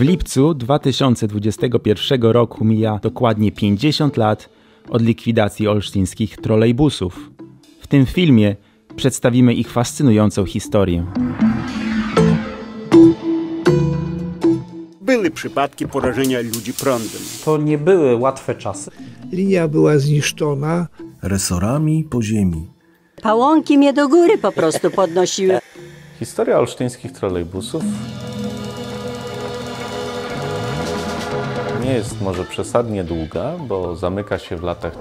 W lipcu 2021 roku mija dokładnie 50 lat od likwidacji olsztyńskich trolejbusów. W tym filmie przedstawimy ich fascynującą historię. Były przypadki porażenia ludzi prądem. To nie były łatwe czasy. Linia była zniszczona. Resorami po ziemi. Pałąki mnie do góry po prostu podnosiły. Historia olsztyńskich trolejbusów nie jest może przesadnie długa, bo zamyka się w latach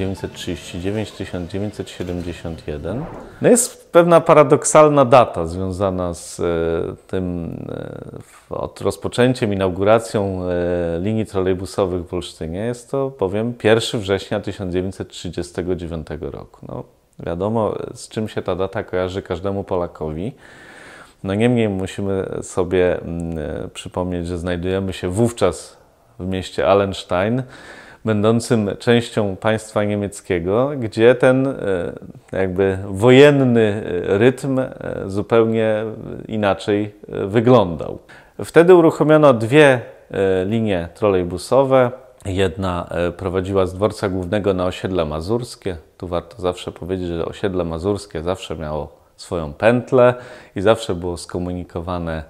1939-1971. No jest pewna paradoksalna data związana z tym rozpoczęciem, inauguracją linii trolejbusowych w Olsztynie. Jest to bowiem 1 września 1939 roku. No, wiadomo, z czym się ta data kojarzy każdemu Polakowi. No niemniej musimy sobie przypomnieć, że znajdujemy się wówczas w mieście Allenstein, będącym częścią państwa niemieckiego, gdzie ten jakby wojenny rytm zupełnie inaczej wyglądał. Wtedy uruchomiono dwie linie trolejbusowe. Jedna prowadziła z dworca głównego na osiedle mazurskie. Tu warto zawsze powiedzieć, że osiedle mazurskie zawsze miało swoją pętlę i zawsze było skomunikowane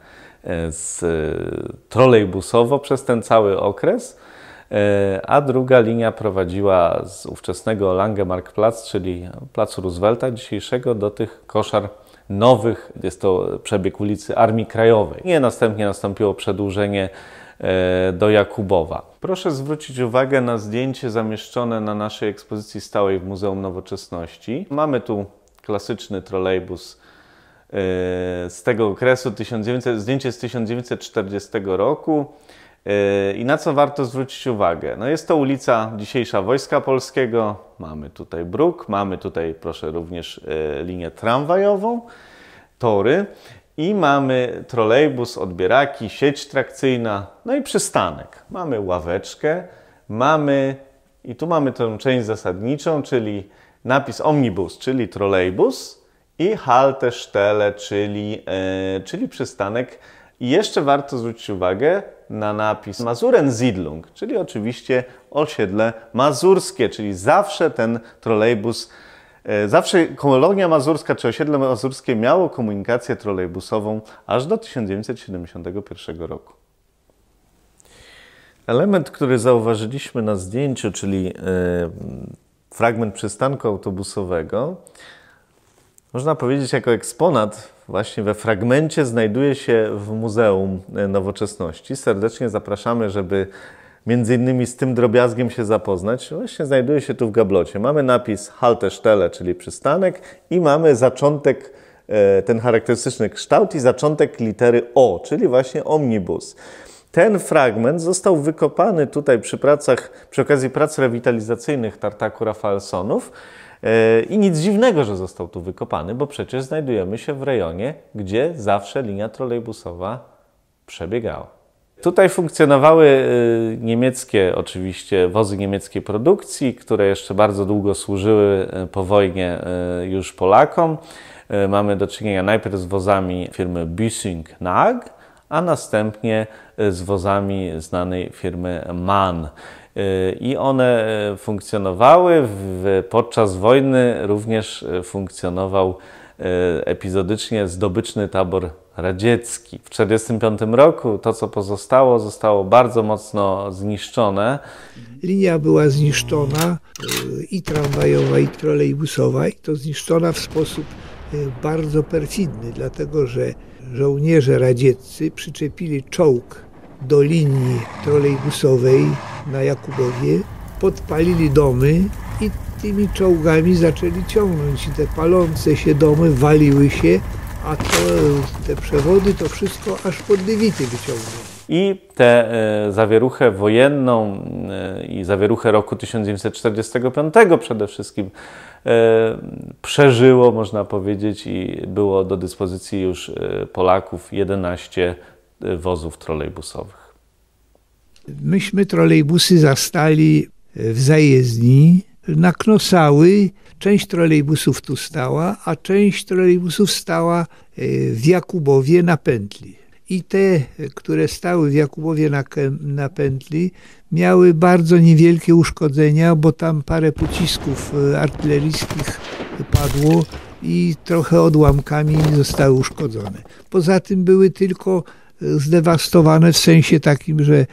trolejbusowo przez ten cały okres, a druga linia prowadziła z ówczesnego Langemarktplatz, czyli placu Roosevelta dzisiejszego, do tych koszar nowych. Jest to przebieg ulicy Armii Krajowej. I następnie nastąpiło przedłużenie do Jakubowa. Proszę zwrócić uwagę na zdjęcie zamieszczone na naszej ekspozycji stałej w Muzeum Nowoczesności. Mamy tu klasyczny trolejbus z tego okresu, zdjęcie z 1940 roku. I na co warto zwrócić uwagę? No jest to ulica dzisiejsza Wojska Polskiego, mamy tutaj bruk, mamy tutaj, proszę, również linię tramwajową, tory i mamy trolejbus, odbieraki, sieć trakcyjna, no i przystanek. Mamy ławeczkę, i tu mamy tę część zasadniczą, czyli napis omnibus, czyli trolejbus, i Haltestelle, czyli przystanek. I jeszcze warto zwrócić uwagę na napis Masurensiedlung, czyli oczywiście osiedle mazurskie, czyli zawsze ten trolejbus, zawsze kolonia mazurska czy osiedle mazurskie miało komunikację trolejbusową aż do 1971 roku. Element, który zauważyliśmy na zdjęciu, czyli fragment przystanku autobusowego, można powiedzieć, jako eksponat właśnie we fragmencie znajduje się w Muzeum Nowoczesności. Serdecznie zapraszamy, żeby między innymi z tym drobiazgiem się zapoznać. Właśnie znajduje się tu w gablocie. Mamy napis Haltestelle, czyli przystanek, i mamy zaczątek, ten charakterystyczny kształt i zaczątek litery O, czyli właśnie omnibus. Ten fragment został wykopany tutaj przy okazji prac rewitalizacyjnych Tartaku Rafaelsonów. I nic dziwnego, że został tu wykopany, bo przecież znajdujemy się w rejonie, gdzie zawsze linia trolejbusowa przebiegała. Tutaj funkcjonowały niemieckie, oczywiście, wozy niemieckiej produkcji, które jeszcze bardzo długo służyły po wojnie już Polakom. Mamy do czynienia najpierw z wozami firmy Büssing-Nag, a następnie z wozami znanej firmy MAN. I one funkcjonowały. Podczas wojny również funkcjonował epizodycznie zdobyczny tabor radziecki. W 1945 roku to, co pozostało, zostało bardzo mocno zniszczone. Linia była zniszczona, i tramwajowa, i trolejbusowa, i to zniszczona w sposób bardzo perfidny, dlatego że żołnierze radzieccy przyczepili czołg do linii trolejbusowej na Jakubowie, podpalili domy i tymi czołgami zaczęli ciągnąć. I te palące się domy waliły się, a te przewody to wszystko aż pod Dywity wyciągnęli. I tę zawieruchę wojenną i zawieruchę roku 1945 przede wszystkim przeżyło, można powiedzieć, i było do dyspozycji już Polaków 11 wozów trolejbusowych. Myśmy trolejbusy zastali w zajezdni na Knosały. Część trolejbusów tu stała, a część trolejbusów stała w Jakubowie na pętli. I te, które stały w Jakubowie na pętli, miały bardzo niewielkie uszkodzenia, bo tam parę pocisków artyleryjskich padło i trochę odłamkami zostały uszkodzone. Poza tym były tylko zdewastowane w sensie takim, że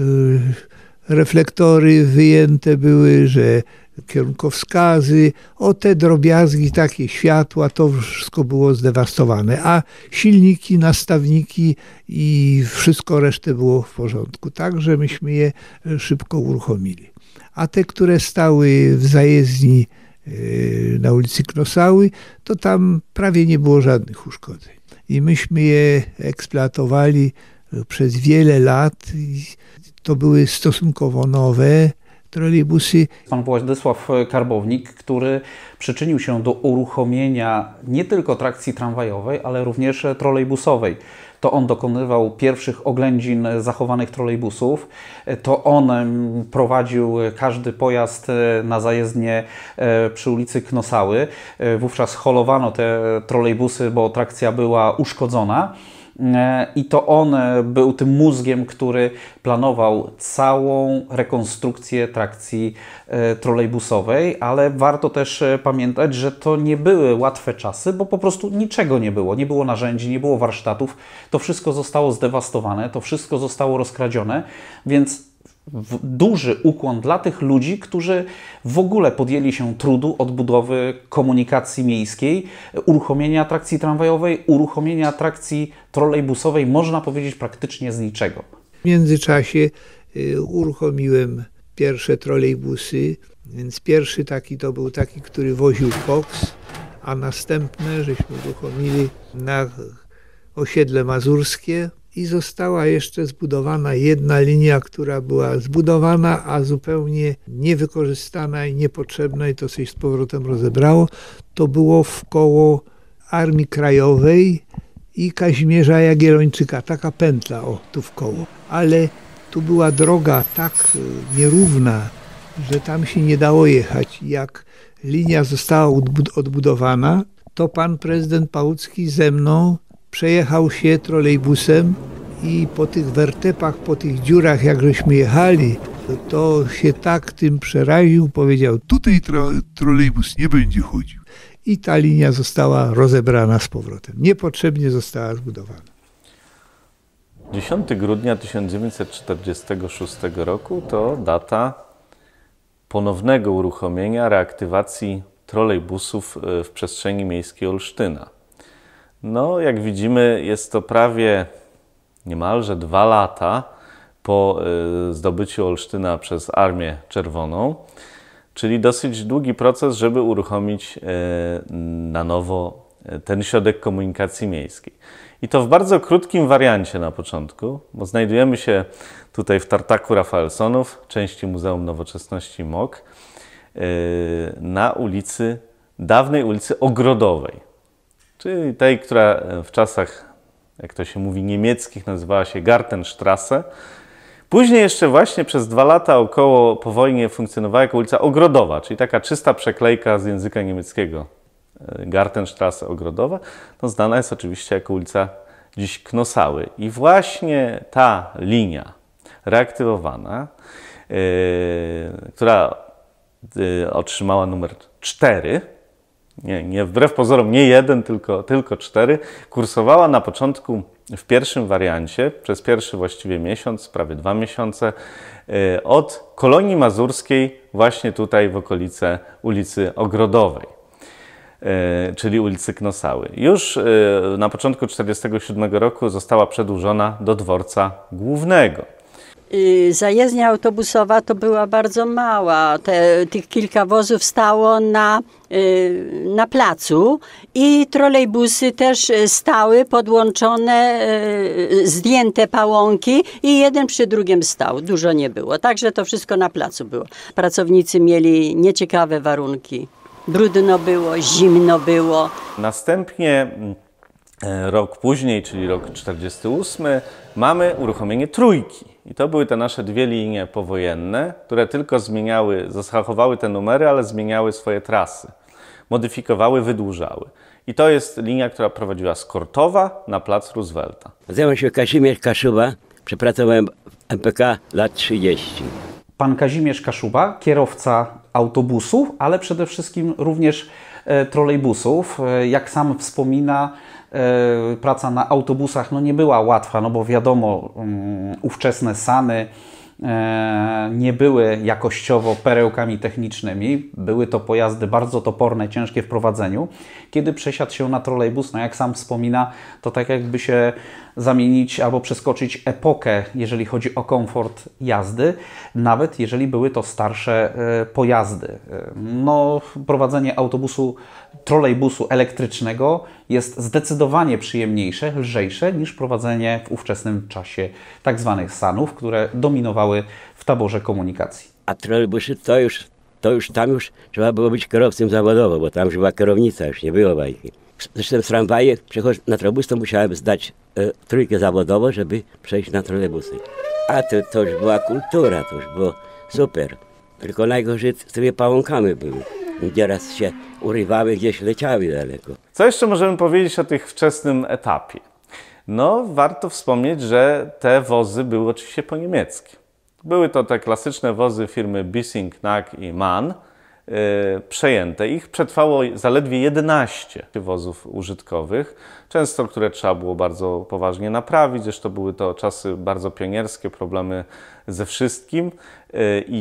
reflektory wyjęte były, że kierunkowskazy, o te drobiazgi, takie światła, to wszystko było zdewastowane, a silniki, nastawniki i wszystko resztę było w porządku. Także myśmy je szybko uruchomili. A te, które stały w zajezdni na ulicy Knosały, to tam prawie nie było żadnych uszkodzeń. I myśmy je eksploatowali przez wiele lat. I to były stosunkowo nowe trolejbusy. Pan Władysław Karbownik, który przyczynił się do uruchomienia nie tylko trakcji tramwajowej, ale również trolejbusowej. To on dokonywał pierwszych oględzin zachowanych trolejbusów. To on prowadził każdy pojazd na zajezdnię przy ulicy Knosały. Wówczas holowano te trolejbusy, bo trakcja była uszkodzona. I to on był tym mózgiem, który planował całą rekonstrukcję trakcji trolejbusowej, ale warto też pamiętać, że to nie były łatwe czasy, bo po prostu niczego nie było. Nie było narzędzi, nie było warsztatów. To wszystko zostało zdewastowane, to wszystko zostało rozkradzione, więc duży ukłon dla tych ludzi, którzy w ogóle podjęli się trudu odbudowy komunikacji miejskiej, uruchomienia trakcji tramwajowej, uruchomienia trakcji trolejbusowej, można powiedzieć praktycznie z niczego. W międzyczasie uruchomiłem pierwsze trolejbusy, więc pierwszy taki to był taki, który woził koks, a następne żeśmy uruchomili na osiedle mazurskie. I została jeszcze zbudowana jedna linia, która była zbudowana, a zupełnie niewykorzystana i niepotrzebna i to coś z powrotem rozebrało. To było wkoło Armii Krajowej i Kazimierza Jagiellończyka, taka pętla, o, tu wkoło. Ale tu była droga tak nierówna, że tam się nie dało jechać. Jak linia została odbudowana, to pan prezydent Pałucki ze mną przejechał się trolejbusem i po tych wertepach, po tych dziurach, jak żeśmy jechali, to się tak tym przeraził, powiedział, tutaj trolejbus nie będzie chodził. I ta linia została rozebrana z powrotem. Niepotrzebnie została zbudowana. 10 grudnia 1946 roku to data ponownego uruchomienia reaktywacji trolejbusów w przestrzeni miejskiej Olsztyna. No, jak widzimy, jest to prawie niemalże 2 lata po zdobyciu Olsztyna przez Armię Czerwoną, czyli dosyć długi proces, żeby uruchomić na nowo ten środek komunikacji miejskiej. I to w bardzo krótkim wariancie na początku, bo znajdujemy się tutaj w tartaku Rafaelsonów, części Muzeum Nowoczesności MOK, na ulicy, dawnej ulicy Ogrodowej, czyli tej, która w czasach, jak to się mówi, niemieckich nazywała się Gartenstrasse. Później jeszcze właśnie przez 2 lata około po wojnie funkcjonowała jako ulica Ogrodowa, czyli taka czysta przeklejka z języka niemieckiego. Gartenstrasse Ogrodowa, no znana jest oczywiście jako ulica dziś Knosały. I właśnie ta linia reaktywowana, która otrzymała numer 4, nie wbrew pozorom nie 1, tylko 4, kursowała na początku w pierwszym wariancie, przez pierwszy właściwie miesiąc, prawie 2 miesiące, od Kolonii Mazurskiej właśnie tutaj w okolice ulicy Ogrodowej, czyli ulicy Knosały. Już na początku 1947 roku została przedłużona do dworca głównego. Zajezdnia autobusowa to była bardzo mała. Tych kilka wozów stało na placu i trolejbusy też stały podłączone, zdjęte pałąki i jeden przy drugim stał. Dużo nie było. Także to wszystko na placu było. Pracownicy mieli nieciekawe warunki. Brudno było, zimno było. Następnie rok później, czyli rok 1948, mamy uruchomienie trójki. I to były te nasze 2 linie powojenne, które tylko zachowały te numery, ale zmieniały swoje trasy. Modyfikowały, wydłużały. I to jest linia, która prowadziła z Kortowa na plac Roosevelta. Nazywam się Kazimierz Kaszuba, przepracowałem w MPK lat 30. Pan Kazimierz Kaszuba, kierowca autobusów, ale przede wszystkim również trolejbusów. Jak sam wspomina, praca na autobusach nie była łatwa, bo wiadomo, ówczesne SAN-y nie były jakościowo perełkami technicznymi. Były to pojazdy bardzo toporne, ciężkie w prowadzeniu. Kiedy przesiadł się na trolejbus, jak sam wspomina, to tak jakby się zamienić albo przeskoczyć epokę, jeżeli chodzi o komfort jazdy, nawet jeżeli były to starsze pojazdy. Prowadzenie trolejbusu elektrycznego jest zdecydowanie przyjemniejsze, lżejsze niż prowadzenie w ówczesnym czasie tak zwanych SAN-ów, które dominowały w taborze komunikacji. A trolejbusy tam już trzeba było być kierowcą zawodowo, bo tam już była kierownica, już nie było bajki. Zresztą w tramwaje, przechodząc na trolejbus, to musiałem zdać trójkę zawodową, żeby przejść na trolejbusy. A to już była kultura, to już było super. Tylko najgorzej z tymi pałąkami były. Nieraz się urywały, gdzieś leciały daleko. Co jeszcze możemy powiedzieć o tych wczesnym etapie? Warto wspomnieć, że te wozy były oczywiście po niemieckie. Były to te klasyczne wozy firmy Bissing, Knack i Mann, przejęte. Ich przetrwało zaledwie 11 wozów użytkowych, często które trzeba było bardzo poważnie naprawić. Zresztą były to czasy bardzo pionierskie, problemy ze wszystkim i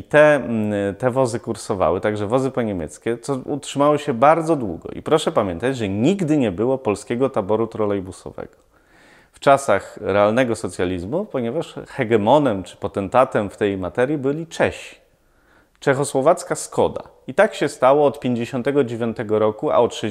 te wozy kursowały, także wozy poniemieckie, co utrzymało się bardzo długo. I proszę pamiętać, że nigdy nie było polskiego taboru trolejbusowego w czasach realnego socjalizmu, ponieważ hegemonem czy potentatem w tej materii byli Czesi. Czechosłowacka Skoda. I tak się stało od 1959 roku, a od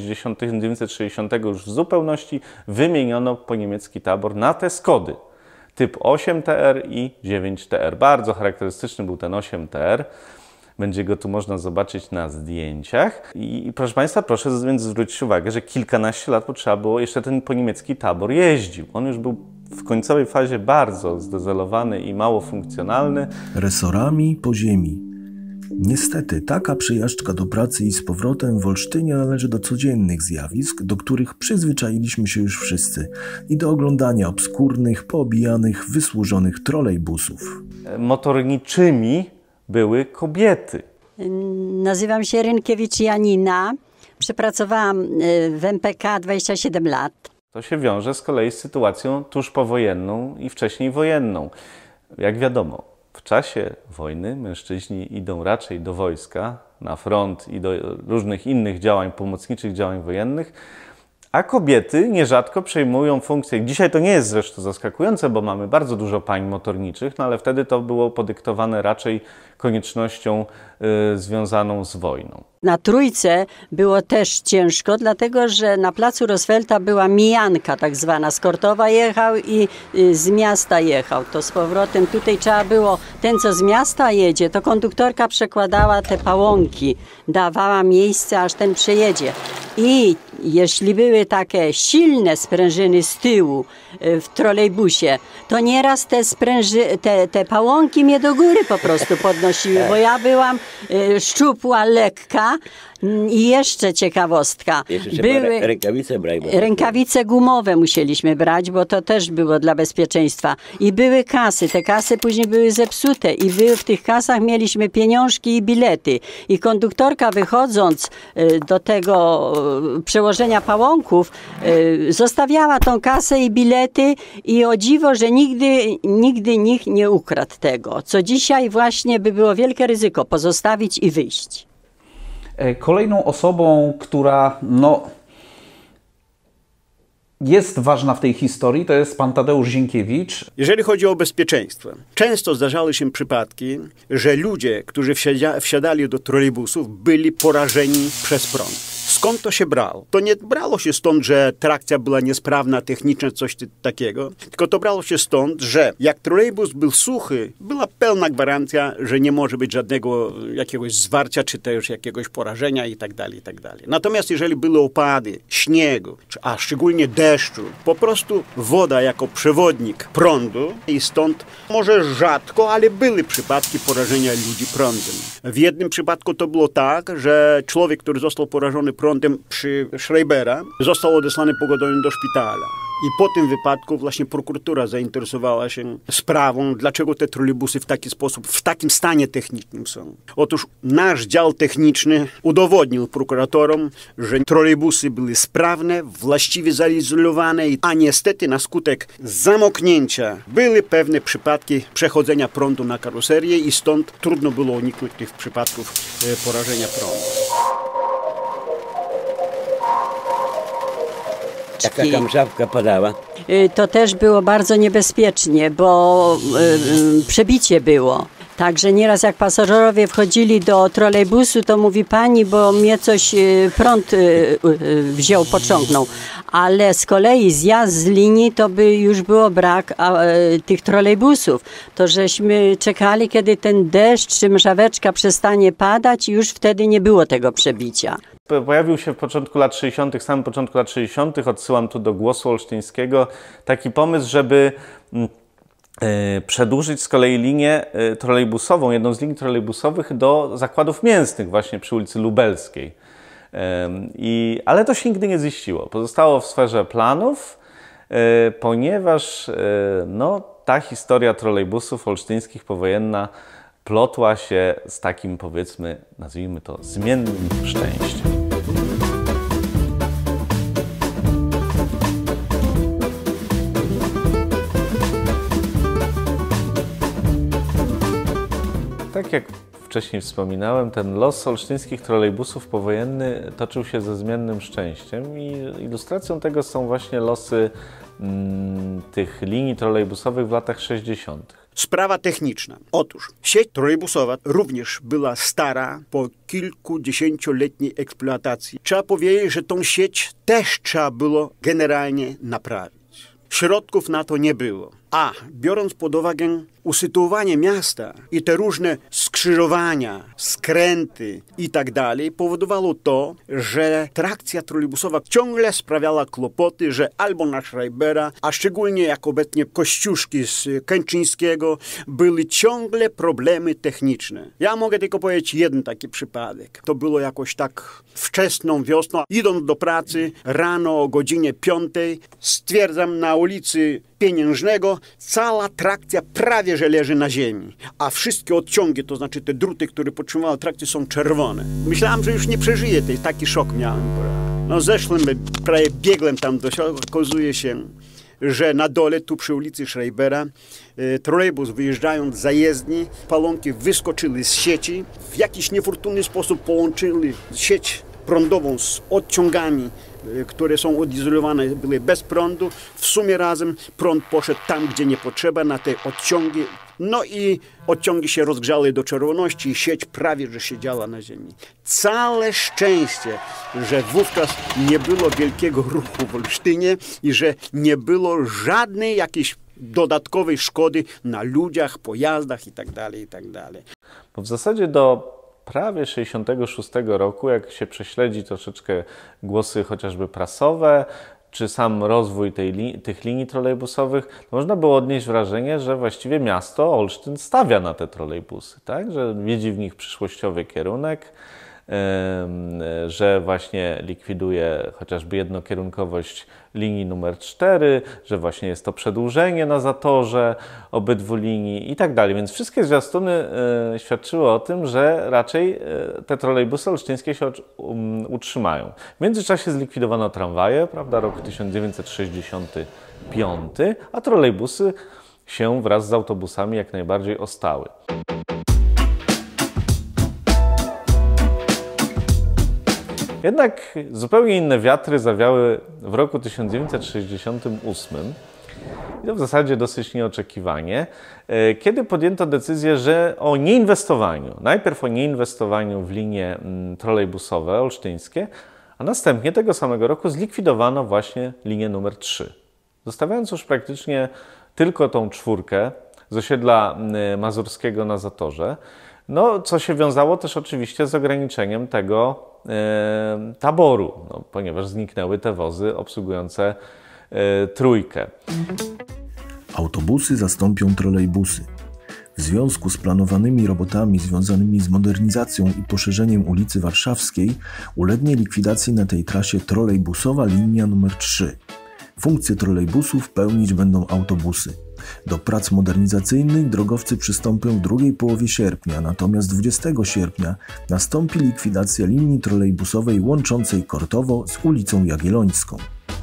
1960 już w zupełności wymieniono poniemiecki tabor na te Skody. Typ 8TR i 9TR. Bardzo charakterystyczny był ten 8TR. Będzie go tu można zobaczyć na zdjęciach. I proszę Państwa, proszę więc zwrócić uwagę, że kilkanaście lat potrzeba było, jeszcze ten poniemiecki tabor jeździł. On już był w końcowej fazie bardzo zdezelowany i mało funkcjonalny. Resorami po ziemi. Niestety, taka przejażdżka do pracy i z powrotem w Olsztynie należy do codziennych zjawisk, do których przyzwyczailiśmy się już wszyscy i do oglądania obskurnych, poobijanych, wysłużonych trolejbusów. Motorniczymi były kobiety. Nazywam się Rynkiewicz Janina. Przepracowałam w MPK 27 lat. To się wiąże z kolei z sytuacją tuż powojenną i wcześniej wojenną. Jak wiadomo, w czasie wojny mężczyźni idą raczej do wojska, na front i do różnych innych działań, pomocniczych działań wojennych, a kobiety nierzadko przejmują funkcję. Dzisiaj to nie jest zresztą zaskakujące, bo mamy bardzo dużo pań motorniczych, ale wtedy to było podyktowane raczej koniecznością związaną z wojną. Na Trójce było też ciężko, dlatego że na placu Roosevelta była mijanka tak zwana. Z Kortowa jechał i z miasta jechał. To z powrotem tutaj trzeba było, ten co z miasta jedzie, to konduktorka przekładała te pałąki, dawała miejsce, aż ten przejedzie. I jeśli były takie silne sprężyny z tyłu w trolejbusie, to nieraz te pałąki mnie do góry po prostu podnosiły, bo ja byłam szczupła, lekka. I jeszcze ciekawostka. Były rękawice brać. Rękawice gumowe musieliśmy brać, bo to też było dla bezpieczeństwa. I były kasy. Te kasy później były zepsute i w tych kasach mieliśmy pieniążki i bilety. I konduktorka wychodząc do tego przełożenia pałąków zostawiała tą kasę i bilety i o dziwo, że nigdy nikt nie ukradł tego. Co dzisiaj właśnie by było wielkie ryzyko pozostawić i wyjść. Kolejną osobą, która jest ważna w tej historii, to jest pan Tadeusz Zienkiewicz. Jeżeli chodzi o bezpieczeństwo, często zdarzały się przypadki, że ludzie, którzy wsiadali do trolejbusów, byli porażeni przez prąd. Skąd to się brało? To nie brało się stąd, że trakcja była niesprawna, techniczna, coś takiego, tylko to brało się stąd, że jak trolejbus był suchy, była pełna gwarancja, że nie może być żadnego jakiegoś zwarcia, czy też jakiegoś porażenia i tak dalej, i tak dalej. Natomiast jeżeli były opady śniegu, a szczególnie deszczu, po prostu woda jako przewodnik prądu i stąd może rzadko, ale były przypadki porażenia ludzi prądem. W jednym przypadku to było tak, że człowiek, który został porażony prądem, prądem przy Schreibera, został odesłany pogotowiem do szpitala. I po tym wypadku właśnie prokuratura zainteresowała się sprawą, dlaczego te trolejbusy w taki sposób, w takim stanie technicznym są. Otóż nasz dział techniczny udowodnił prokuratorom, że trolejbusy były sprawne, właściwie zaizolowane, a niestety na skutek zamknięcia były pewne przypadki przechodzenia prądu na karoserię i stąd trudno było uniknąć tych przypadków porażenia prądu. Jak taka mrzawka padała. To też było bardzo niebezpiecznie, bo przebicie było. Także nieraz jak pasażerowie wchodzili do trolejbusu, to mówi pani, bo mnie coś prąd wziął, pociągnął. Ale z kolei zjazd z linii to by już było brak tych trolejbusów. To żeśmy czekali, kiedy ten deszcz czy mrzaweczka przestanie padać i już wtedy nie było tego przebicia. Pojawił się w początku lat 60., samym początku lat 60., odsyłam tu do Głosu Olsztyńskiego, taki pomysł, żeby przedłużyć z kolei linię trolejbusową, jedną z linii trolejbusowych do zakładów mięsnych właśnie przy ulicy Lubelskiej. Ale to się nigdy nie ziściło. Pozostało w sferze planów, ponieważ ta historia trolejbusów olsztyńskich powojenna plotła się z takim, powiedzmy, nazwijmy to, zmiennym szczęściem. Tak jak wcześniej wspominałem, ten los olsztyńskich trolejbusów powojenny toczył się ze zmiennym szczęściem i ilustracją tego są właśnie losy tych linii trolejbusowych w latach 60. Sprawa techniczna. Otóż sieć trolejbusowa również była stara po kilkudziesięcioletniej eksploatacji. Trzeba powiedzieć, że tą sieć też trzeba było generalnie naprawić. Środków na to nie było. A biorąc pod uwagę usytuowanie miasta i te różne skrzyżowania, skręty i tak dalej, powodowało to, że trakcja trolejbusowa ciągle sprawiała kłopoty, że albo na Schreibera, a szczególnie jak obecnie Kościuszki z Kęczyńskiego, były ciągle problemy techniczne. Ja mogę tylko powiedzieć jeden taki przypadek. To było jakoś tak wczesną wiosną, idąc do pracy rano o godzinie 5, stwierdzam na ulicy Pieniężnego, cała trakcja prawie że leży na ziemi, a wszystkie odciągi, to znaczy te druty, które podtrzymywały trakcję, są czerwone. Myślałem, że już nie przeżyję taki szok miałem. No zeszłem, prawie biegłem tam do środka, okazuje się, że na dole, tu przy ulicy Schreibera, trolejbus wyjeżdżając z zajezdni, balonki wyskoczyły z sieci, w jakiś niefortunny sposób połączyli sieć prądową z odciągami, które są odizolowane, były bez prądu. W sumie razem prąd poszedł tam, gdzie nie potrzeba, na te odciągi. No i odciągi się rozgrzały do czerwoności i sieć prawie że siedziała na ziemi. Całe szczęście, że wówczas nie było wielkiego ruchu w Olsztynie i że nie było żadnej jakiejś dodatkowej szkody na ludziach, pojazdach itd., itd. Bo w zasadzie do prawie 66 roku, jak się prześledzi troszeczkę głosy chociażby prasowe, czy sam rozwój tych linii trolejbusowych, to można było odnieść wrażenie, że właściwie miasto Olsztyn stawia na te trolejbusy, tak? Że widzi w nich przyszłościowy kierunek, że właśnie likwiduje chociażby jednokierunkowość linii numer 4, że właśnie jest to przedłużenie na zatorze obydwu linii i tak dalej. Więc wszystkie zwiastuny świadczyły o tym, że raczej te trolejbusy olsztyńskie się utrzymają. W międzyczasie zlikwidowano tramwaje, prawda, rok 1965, a trolejbusy się wraz z autobusami jak najbardziej ostały. Jednak zupełnie inne wiatry zawiały w roku 1968 i to w zasadzie dosyć nieoczekiwanie, kiedy podjęto decyzję, że o nieinwestowaniu, najpierw o nieinwestowaniu w linie trolejbusowe olsztyńskie, a następnie tego samego roku zlikwidowano właśnie linię numer 3, zostawiając już praktycznie tylko tą czwórkę z osiedla mazurskiego na zatorze, no, co się wiązało też oczywiście z ograniczeniem tego taboru, no, ponieważ zniknęły te wozy obsługujące trójkę. Autobusy zastąpią trolejbusy. W związku z planowanymi robotami związanymi z modernizacją i poszerzeniem ulicy Warszawskiej ulegnie likwidacji na tej trasie trolejbusowa linia nr 3. Funkcję trolejbusów pełnić będą autobusy. Do prac modernizacyjnych drogowcy przystąpią w drugiej połowie sierpnia, natomiast 20 sierpnia nastąpi likwidacja linii trolejbusowej łączącej Kortowo z ulicą Jagiellońską.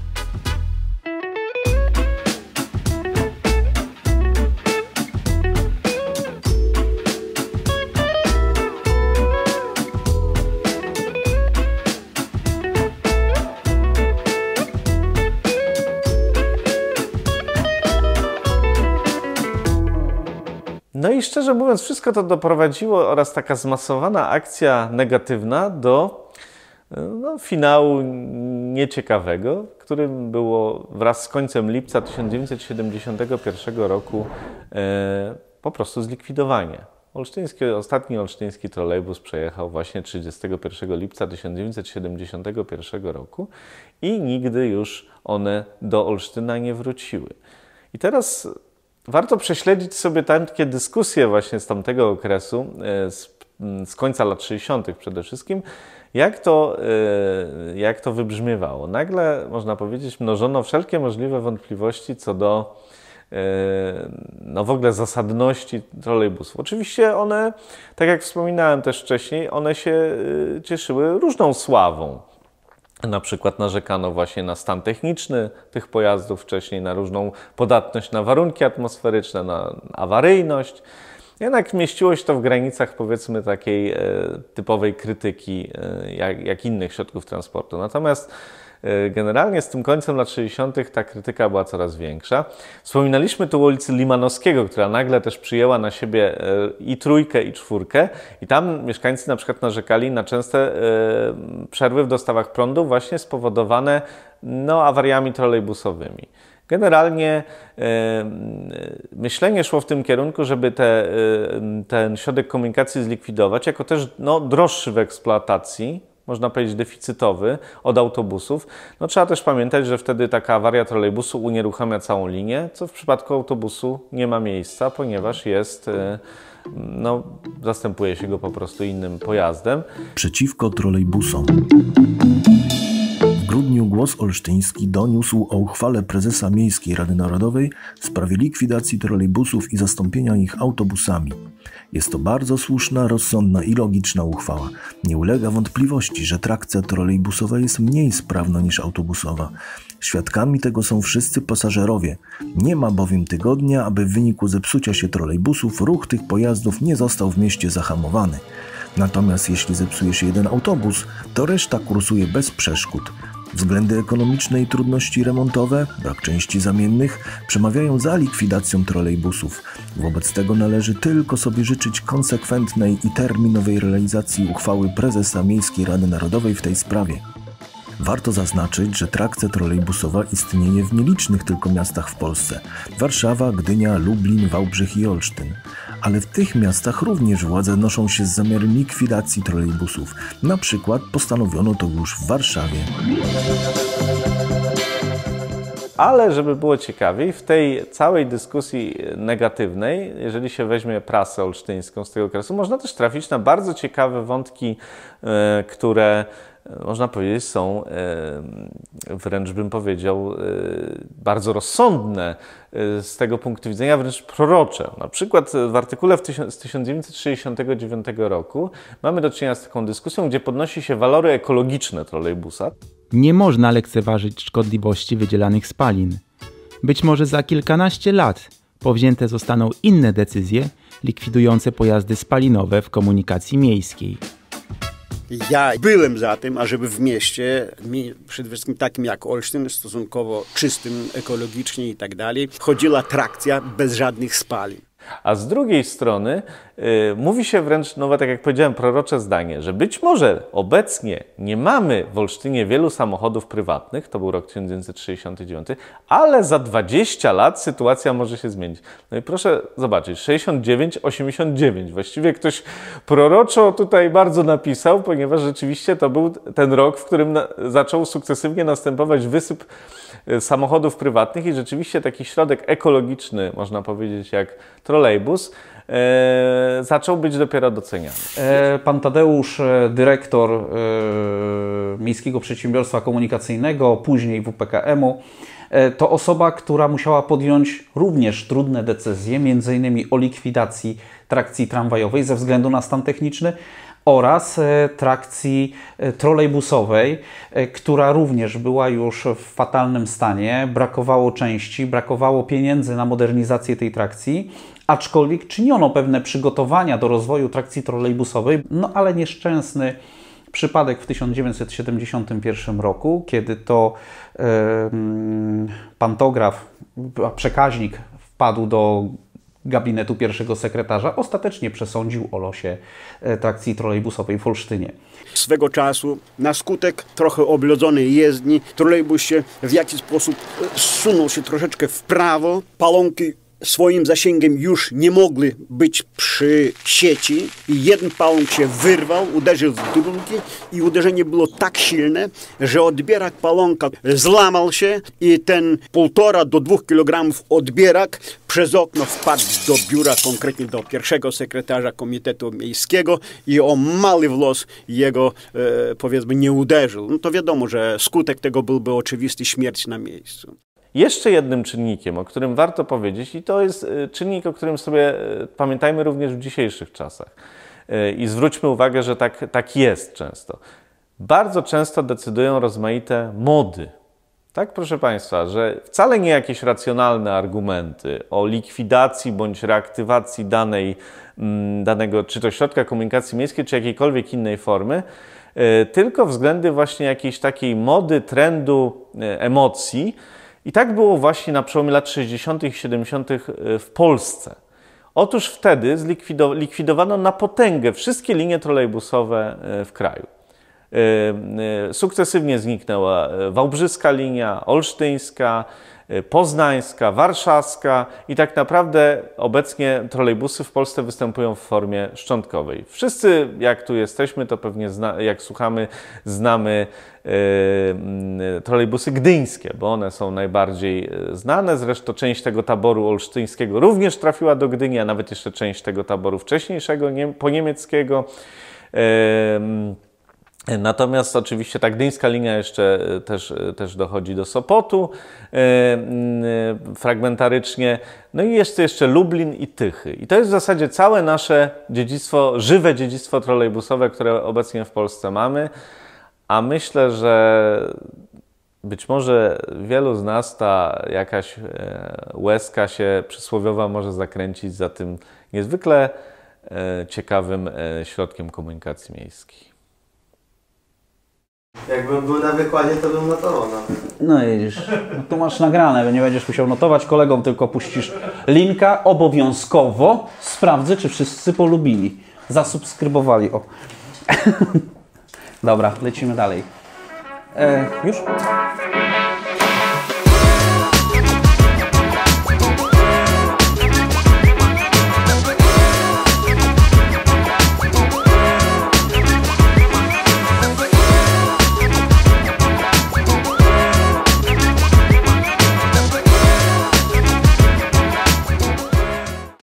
No i szczerze mówiąc, wszystko to doprowadziło oraz taka zmasowana akcja negatywna do finału nieciekawego, którym było wraz z końcem lipca 1971 roku po prostu zlikwidowanie. Ostatni olsztyński trolejbus przejechał właśnie 31 lipca 1971 roku i nigdy już one do Olsztyna nie wróciły. I teraz warto prześledzić sobie takie dyskusje właśnie z tamtego okresu, z końca lat 60. przede wszystkim, jak to wybrzmiewało. Nagle, można powiedzieć, mnożono wszelkie możliwe wątpliwości co do w ogóle zasadności trolejbusów. Oczywiście one, tak jak wspominałem też wcześniej, one się cieszyły różną sławą. Na przykład narzekano właśnie na stan techniczny tych pojazdów wcześniej, na różną podatność na warunki atmosferyczne, na awaryjność. Jednak mieściło się to w granicach, powiedzmy, takiej typowej krytyki jak innych środków transportu. Natomiast generalnie z tym końcem lat 60. ta krytyka była coraz większa. Wspominaliśmy tu ulicy Limanowskiego, która nagle też przyjęła na siebie i trójkę, i czwórkę. I tam mieszkańcy na przykład narzekali na częste przerwy w dostawach prądu właśnie spowodowane awariami trolejbusowymi. Generalnie myślenie szło w tym kierunku, żeby ten środek komunikacji zlikwidować, jako też droższy w eksploatacji, można powiedzieć deficytowy od autobusów. Trzeba też pamiętać, że wtedy taka awaria trolejbusu unieruchamia całą linię, co w przypadku autobusu nie ma miejsca, ponieważ zastępuje się go po prostu innym pojazdem. Przeciwko trolejbusom. W grudniu Głos Olsztyński doniósł o uchwale prezesa Miejskiej Rady Narodowej w sprawie likwidacji trolejbusów i zastąpienia ich autobusami. Jest to bardzo słuszna, rozsądna i logiczna uchwała. Nie ulega wątpliwości, że trakcja trolejbusowa jest mniej sprawna niż autobusowa. Świadkami tego są wszyscy pasażerowie. Nie ma bowiem tygodnia, aby w wyniku zepsucia się trolejbusów ruch tych pojazdów nie został w mieście zahamowany. Natomiast jeśli zepsuje się jeden autobus, to reszta kursuje bez przeszkód. Względy ekonomiczne i trudności remontowe, brak części zamiennych, przemawiają za likwidacją trolejbusów. Wobec tego należy tylko sobie życzyć konsekwentnej i terminowej realizacji uchwały prezesa Miejskiej Rady Narodowej w tej sprawie. Warto zaznaczyć, że trakcja trolejbusowa istnieje w nielicznych tylko miastach w Polsce: Warszawa, Gdynia, Lublin, Wałbrzych i Olsztyn. Ale w tych miastach również władze noszą się z zamiarem likwidacji trolejbusów. Na przykład postanowiono to już w Warszawie. Ale żeby było ciekawiej, w tej całej dyskusji negatywnej, jeżeli się weźmie prasę olsztyńską z tego okresu, można też trafić na bardzo ciekawe wątki, które można powiedzieć są, wręcz bym powiedział, bardzo rozsądne z tego punktu widzenia, wręcz prorocze. Na przykład w artykule z 1969 roku mamy do czynienia z taką dyskusją, gdzie podnosi się walory ekologiczne trolejbusa. Nie można lekceważyć szkodliwości wydzielanych spalin. Być może za kilkanaście lat powzięte zostaną inne decyzje likwidujące pojazdy spalinowe w komunikacji miejskiej. Ja byłem za tym, ażeby w mieście, przede wszystkim takim jak Olsztyn, stosunkowo czystym, ekologicznie i tak dalej, wchodziła trakcja bez żadnych spalin. A z drugiej strony mówi się wręcz, tak jak powiedziałem, prorocze zdanie, że być może obecnie nie mamy w Olsztynie wielu samochodów prywatnych, to był rok 1969, ale za 20 lat sytuacja może się zmienić. No i proszę zobaczyć, 69, 89. Właściwie ktoś proroczo tutaj bardzo napisał, ponieważ rzeczywiście to był ten rok, w którym zaczął sukcesywnie następować wysyp samochodów prywatnych i rzeczywiście taki środek ekologiczny, można powiedzieć, jak trolejbus, zaczął być dopiero doceniany. Pan Tadeusz, dyrektor Miejskiego Przedsiębiorstwa Komunikacyjnego, później WPKM-u, to osoba, która musiała podjąć również trudne decyzje, m.in. o likwidacji trakcji tramwajowej ze względu na stan techniczny oraz trakcji trolejbusowej, która również była już w fatalnym stanie, brakowało części, brakowało pieniędzy na modernizację tej trakcji, aczkolwiek czyniono pewne przygotowania do rozwoju trakcji trolejbusowej, no ale nieszczęsny przypadek w 1971 roku, kiedy to pantograf, przekaźnik wpadł do gabinetu pierwszego sekretarza, ostatecznie przesądził o losie trakcji trolejbusowej w Olsztynie. Swego czasu na skutek trochę oblodzonej jezdni trolejbus się w jakiś sposób zsunął się troszeczkę w prawo, palonki swoim zasięgiem już nie mogły być przy sieci i jeden pałąk się wyrwał, uderzył w drugi i uderzenie było tak silne, że odbierak pałąka złamał się i ten 1,5 do 2 kg odbierak przez okno wpadł do biura, konkretnie do pierwszego sekretarza Komitetu Miejskiego i o mały włos jego, powiedzmy, nie uderzył. No to wiadomo, że skutek tego byłby oczywisty, śmierć na miejscu. Jeszcze jednym czynnikiem, o którym warto powiedzieć, i to jest czynnik, o którym sobie pamiętajmy również w dzisiejszych czasach i zwróćmy uwagę, że tak jest często. Bardzo często decydują rozmaite mody. Tak, proszę Państwa, że wcale nie jakieś racjonalne argumenty o likwidacji bądź reaktywacji danego czy to środka komunikacji miejskiej, czy jakiejkolwiek innej formy, tylko względy właśnie jakiejś takiej mody, trendu, emocji. I tak było właśnie na przełomie lat 60. i 70. w Polsce. Otóż wtedy likwidowano na potęgę wszystkie linie trolejbusowe w kraju. Sukcesywnie zniknęła wałbrzyska linia, olsztyńska, poznańska, warszawska i tak naprawdę obecnie trolejbusy w Polsce występują w formie szczątkowej. Wszyscy, jak tu jesteśmy, to pewnie jak słuchamy, znamy trolejbusy gdyńskie, bo one są najbardziej znane. Zresztą część tego taboru olsztyńskiego również trafiła do Gdyni, a nawet jeszcze część tego taboru wcześniejszego, poniemieckiego. Natomiast oczywiście ta gdyńska linia jeszcze też dochodzi do Sopotu fragmentarycznie. No i jeszcze Lublin i Tychy. I to jest w zasadzie całe nasze dziedzictwo, żywe dziedzictwo trolejbusowe, które obecnie w Polsce mamy. A myślę, że być może wielu z nas ta jakaś łezka się przysłowiowa może zakręcić za tym niezwykle ciekawym środkiem komunikacji miejskiej. Jakbym był na wykładzie, to bym notował nawet. No widzisz, no tu masz nagrane, nie będziesz musiał notować, kolegom tylko puścisz linka, obowiązkowo sprawdzę, czy wszyscy polubili, zasubskrybowali, o. Dobra, lecimy dalej. Już?